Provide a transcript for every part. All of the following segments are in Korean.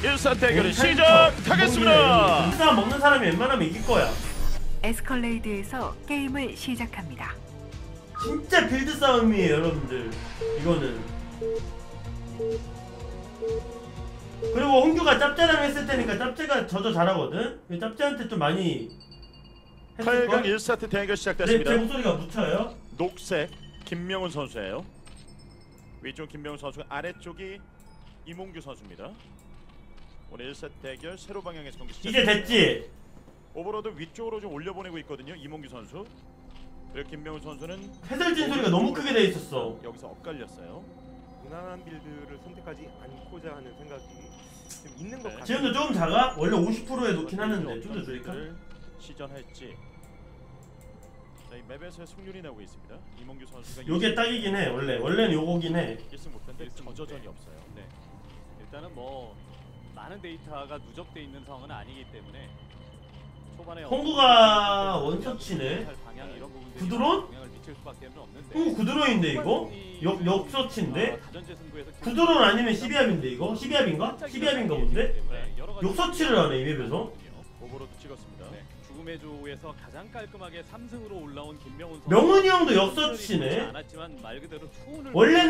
1사 대결이 시작하겠습니다. 일단 먹는 사람이 웬만하면 이길 거야. 에스컬레이드에서 게임을 시작합니다. 진짜 빌드 싸움이에요, 여러분들. 이거는. 그리고 홍규가 짭짤함 했을 테니까 짭짤가 저도 잘하거든. 짭짤한테 좀 많이 8강 1사트 대결 시작됐습니다. 제 목소리가 묻혀요? 녹색 김명훈 선수예요. 위쪽 김명훈 선수가, 아래쪽이 이몽규 선수입니다. 오늘 1세트 대결 세로 방향에서 경기 시작. 이제 됐지? 오버로드 위쪽으로 좀 올려보내고 있거든요. 이몽규 선수. 그리고 김명훈 선수는 해설진 소리가 너무 크게 돼 있었어. 여기서 엇갈렸어요. 무난한 빌드를 선택하지 않고자 하는 생각이 좀 있는 것 같아요. 지금도 조금 작아? 원래 50%에 놓긴 하는데 좀 더 줄일까? 시전할지. 자, 이 맵에서의 승률이 나오고 있습니다. 이몽규 선수가 요게 딱이긴 해. 원래는 요거긴 해. 1승 못했는데 저저전이 없어요. 네. 일단은 뭐 많은 데이터가 누적돼 있는 상황은 아니기 때문에 초반에 홍구가 원서치네. 방향 이런 부분들이 구드론? 영향을 미칠 수밖에 없는데. 구드론인데 이거? 역서치인데? 다전제 승부에서 구드론 아니면 12합인데 이거? 12합인가? 12합인가 본데? 욕서치를 하네 이 맵에서. 오버로드 찍었습니다. 네. 죽음의 조에서 가장 깔끔하게 3승으로 올라온 김명훈 선수. 명훈이 형도 역서치네. 않았지만 말 그대로 투혼을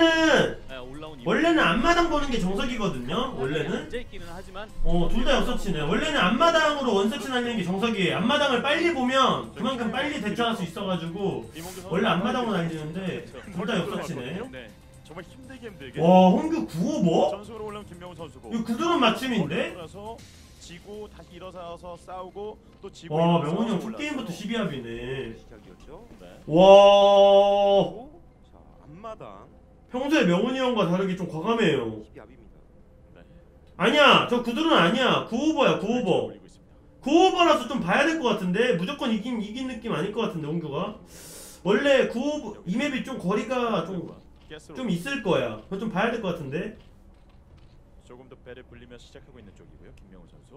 원래는 앞마당 보는 게 정석이거든요. 원래는. 앉아 있기는 하지만 둘 다 역서치네. 원래는 앞마당으로 원서치 날리는 게 정석이에요. 앞마당을 빨리 보면 그만큼 빨리 대처할 수 있어가지고 원래 앞마당으로 날리는데 둘 다 역서치네. 네. 정말 힘들게. 와, 홍규 9-5뭐? 전승으로 올라온 김명훈 선수고. 이거 구드론 맞춤인데? 지고 다시 일어서서 싸우고 또 지고. 와, 명훈이 형 첫 게임부터 12합이네. 시작이었죠. 네. 와. 자, 앞마당 평소에 명훈이 형과 다르게 좀 과감해요. 12압입니다. 네. 아니야, 저 구드론 아니야. 9-5야, 9-5. 올리고 있습니다. 9-5라서 좀 봐야 될 것 같은데 무조건 이긴 느낌 아닐 것 같은데 홍규가. 원래 9-5 이 맵이 좀 거리가 좀 있을 거야. 그거 좀 봐야 될 것 같은데. 조금 더 배를 불리며 시작하고 있는 쪽이고요, 김명훈 선수.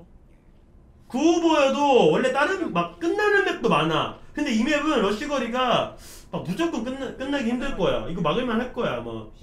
9-5여도 원래 다른 막 끝나는 맵도 많아. 근데 이 맵은 러쉬 거리가 막 무조건 끝나기 힘들 거야. 이거 막을만 할 거야 아마. 어?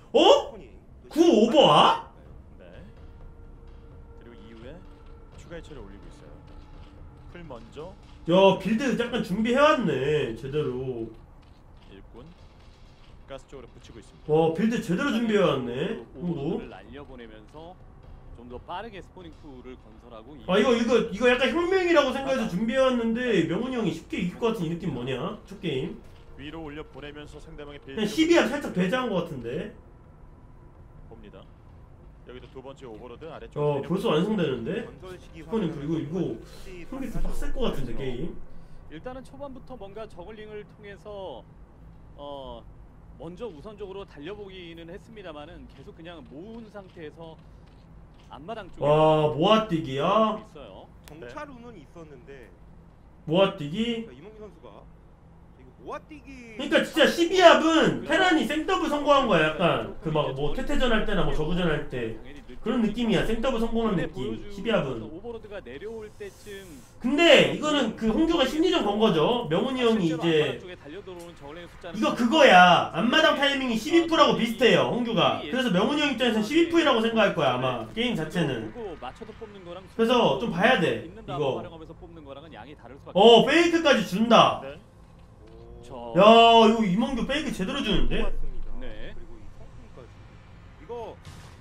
9-5아? 네. 그리고 이후에 추가 해처를 올리고 있어요. 풀 먼저. 야, 빌드 약간 준비해왔네 제대로. 일꾼 가스 쪽으로 붙이고 있습니다. 와, 빌드 제대로 준비해왔네. 오버로드를 날려보내면서 좀 더 빠르게 스포닝 풀을 건설하고. 아, 이거 약간 혁명이라고 생각해서 준비해왔는데 명훈이 형이 쉽게 이길 것 같은 이 느낌 뭐냐? 첫 게임. 위로 올려 보내면서 상대방의 빌드. 그냥 12합 살짝 배제한 것 같은데. 봅니다. 여기도 두 번째 오버로드 아래쪽. 벌써 완성되는데? 건설 시기 스포닝 그리고 이거 형이 더 빡셀 것 같은데 게임. 일단은 초반부터 뭔가 저글링을 통해서 먼저 우선적으로 달려보기는 했습니다만은 계속 그냥 모은 상태에서 앞마당 쪽에 와, 모아뛰기야? 있어요. 정찰우는 있었는데 모아뛰기? 이몽규 선수가 이거 모아뛰기. 그러니까 진짜 12합은 테란이 생더블 성공한 거야. 약간 그 막 뭐 태태전 할 때나 뭐 저그전 할 때 그런 느낌이야. 생더블 성공한 느낌. 12합은. 오버로드가 내려올 때쯤. 근데 이거는 그 홍규가 심리전 건 거죠. 명훈이 형이 이제 이거 그거야. 앞마당 타이밍이 12%라고 비슷해요. 홍규가. 그래서 명훈이 형 입장에서는 12%라고 생각할 거야 아마. 게임 자체는. 그래서 좀 봐야 돼 이거. 페이크까지 준다. 네. 야, 이거 이몽규 페이크 제대로 주는데? 네. 그리고 이 성품까지. 이거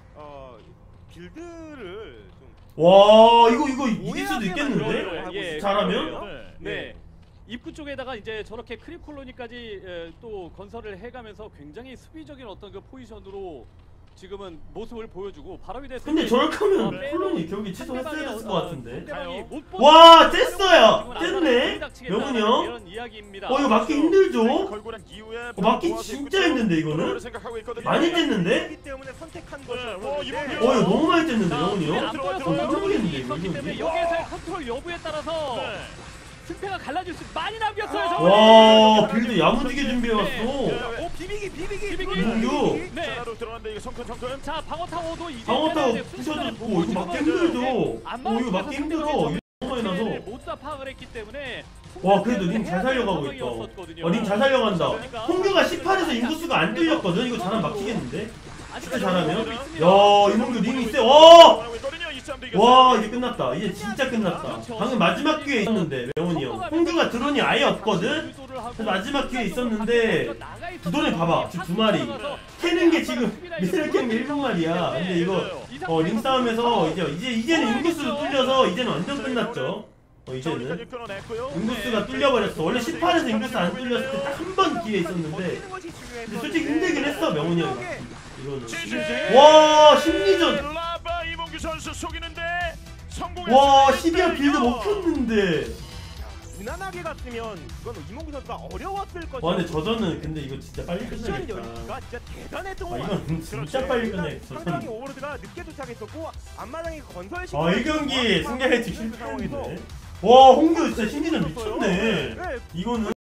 빌드를 좀. 와, 이거 이길 수도 있겠는데? 예, 잘하면? 네. 입구 쪽에다가 이제 저렇게 크립 콜로니까지 또 건설을 해가면서 굉장히 수비적인 어떤 그 포지션으로 지금은 모습을 보여주고 바로 위에. 근데 저렇게 하면 콜론이 경기 취소했어야 됐을 것 같은데. 와, 뗐어요! 뗐네? 명훈이 형? 이거 막기 힘들죠? 막기 진짜 힘든데 이거는? 많이 뗐는데? 때문에 선택한 거죠. 이거 너무 많이 뗐는데 명훈이 형? 모르겠는데 이거. 여기에서의 컨트롤 여부에 따라서 승패가 갈라질 수 많이 남겼어요. 와, 빌드 야무지게 준비해왔어. 비비기. 이몽규. 네. 자, 방어 타워도 이제 부셔졌고 이거 막기 힘들죠? 이거 막기 힘들어. 이거 너무 많이 나서. 모두 다 파악을 했기 때문에. 와, 그래도 님 잘 살려가고 있다. 님 잘 살려간다. 홍규가 18에서 인구수가 안 뚫렸거든. 이거 잘하면 막히겠는데? 진짜 잘하면? 야, 이몽규 님 있어. 이겼어요. 와 이제 끝났다. 이제 진짜 끝났다. 방금 마지막 기회에 있었는데 명훈이 형. 홍규가 드론이 아예 없거든. 그래서 마지막 기회에 있었는데 드론이 봐봐 지금 2마리. 캐는 게 지금 미스를 캐는 게 7마리야. 근데 이거 링 싸움에서 이제는 인구수도 뚫려서 이제는 완전 끝났죠. 이제는 여기까지 끊어냈고요. 인구수가 뚫려버렸어. 원래 18에서 인구수 안 뚫렸을 때 딱 한 번 기회 있었는데 근데 솔직히 힘들긴 했어 명훈이 형. 이거는 와 심리전. 라바 이몽규 선수 속이는데 성공했어요. 와 12화 빌드 못 켰는데. 무난하게 갔으면 이건 이몽규 선수가 어려웠을 것이고. 와 근데 저전은 근데 이거 진짜 빨리 액션 끝내겠다. 연기가 진짜 대단했던 것 아 같아요. 이건 진짜 빨리 끝내. 상대방의 저전. 오버로드가 늦게 도착했었고 앞마당에 건설 시. 이 경기 승리할지 실패했네. 와 홍규 진짜 심리전 미쳤네. 이거는.